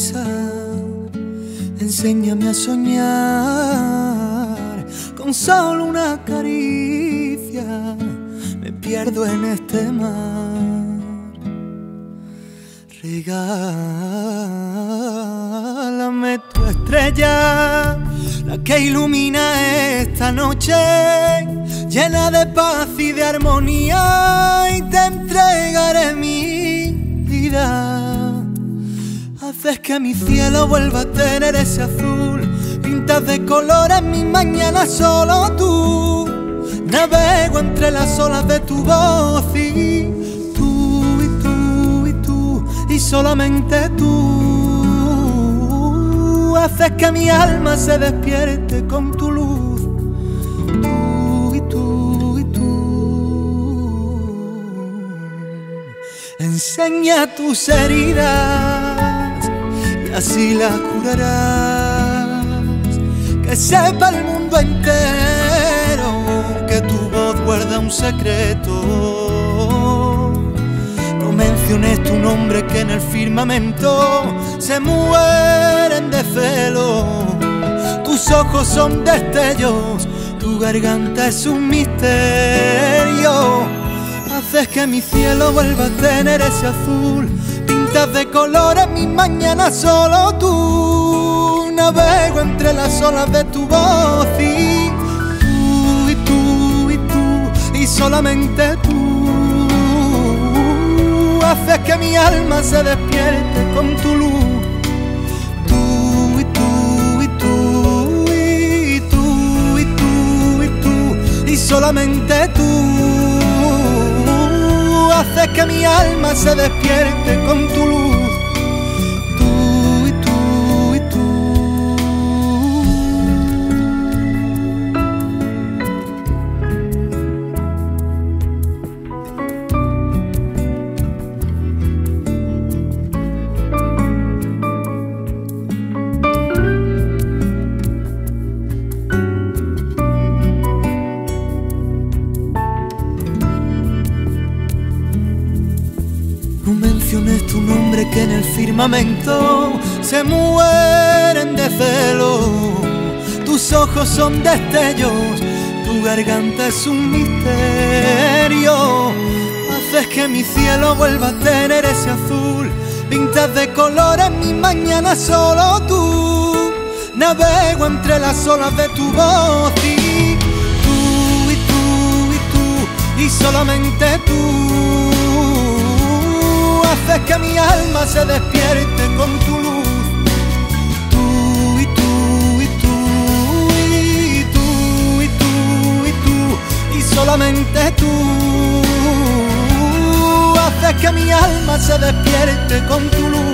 sonrisa, enséñame a soñar con solo una caricia. Me pierdo en este mar. Regálame tu estrella, la que ilumina esta noche, llena de paz y de armonía, y te entregaré mi vida. Haces que mi cielo vuelva a tener ese azul, pintas de colores mis mañanas solo tú. Navego entre las olas de tu voz y tú, y tú, y tú, y solamente tú. Haces que mi alma se despierte con tu luz, tú, y tú, y tú. Enseña tus heridas y así las curarás. Que sepa el mundo entero que tu voz guarda un secreto. No menciones tu nombre, que en el firmamento se mueren de celo. Tus ojos son destellos, tu garganta es un misterio. Haces que mi cielo vuelva a tener ese azul, pintas de colores mis mañanas solo tú. Navego entre las olas de tu voz y tú, y tú, y tú, y solamente tú. Haces que mi alma se despierte con tu luz, tú, y tú, y tú, y tú, y tú, y tú, y solamente tú. Haces que mi alma se despierte con tu luz. No menciones tu nombre, que en el firmamento se mueren de celo. Tus ojos son destellos, tu garganta es un misterio. Haces que mi cielo vuelva a tener ese azul, pintas de colores mis mañanas solo tú. Navego entre las olas de tu voz y tú, y tú, y tú, y solamente tú. Haces que mi alma se despierte con tu luz, tú, y tú, y tú, y tú, y tú, y tú, y solamente tú. Haces que mi alma se despierte con tu luz.